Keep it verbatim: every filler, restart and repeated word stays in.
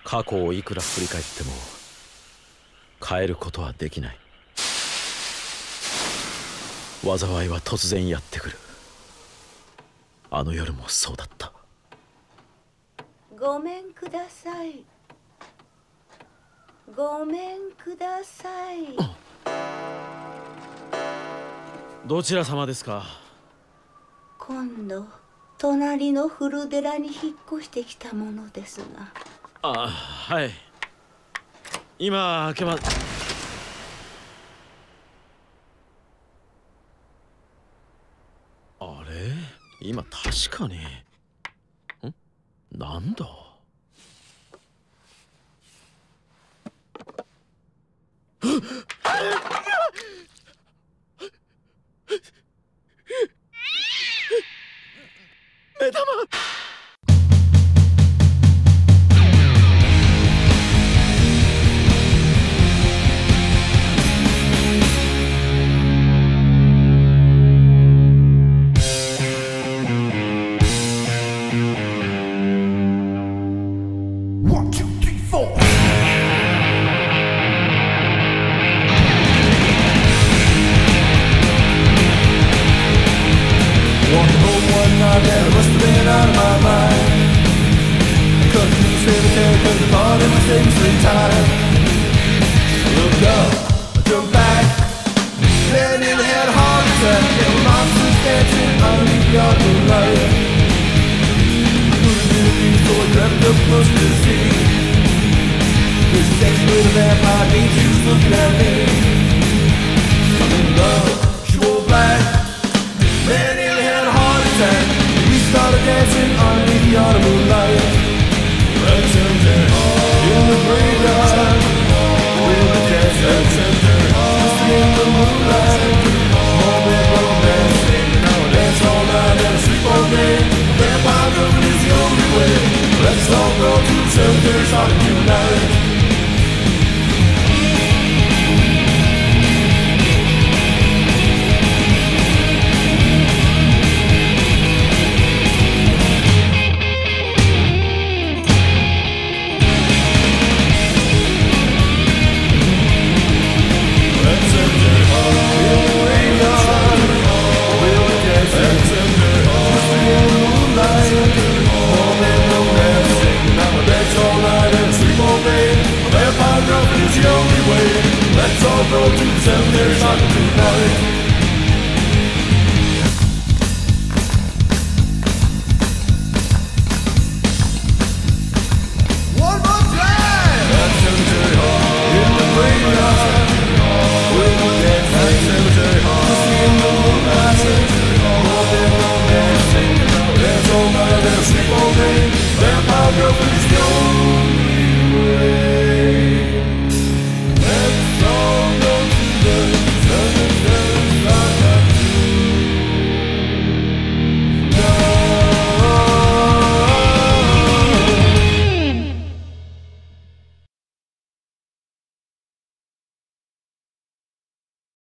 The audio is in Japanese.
過去をいくら振り返っても変えることはできない。災いは突然やってくる。あの夜もそうだった。 ごめんください。ごめんください。 どちら様ですか？ 今度隣の古寺に引っ越してきたものですが。 あ、はい。今開けま。あれ、今確かに。ん？なんだ？目玉。 One more time! In the graveyard.